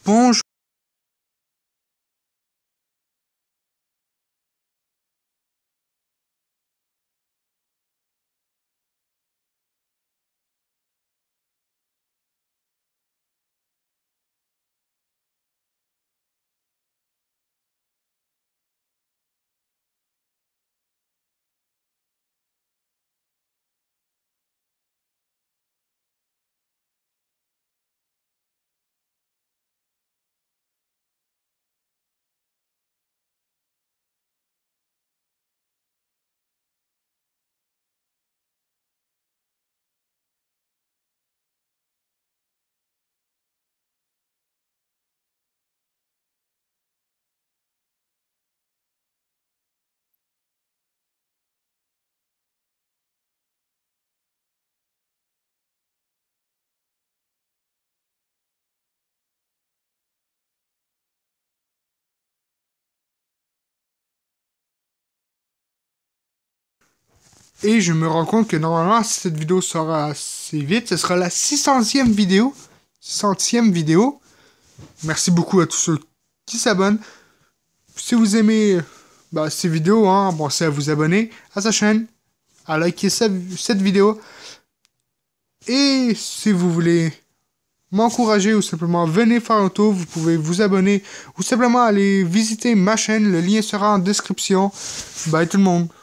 Bonjour. Et je me rends compte que normalement, si cette vidéo sera assez vite, ce sera la 600e vidéo. 600e vidéo. Merci beaucoup à tous ceux qui s'abonnent. Si vous aimez ces vidéos, pensez à vous abonner à sa chaîne, à liker cette vidéo. Et si vous voulez m'encourager ou simplement venez faire un tour, vous pouvez vous abonner ou simplement aller visiter ma chaîne. Le lien sera en description. Bye tout le monde.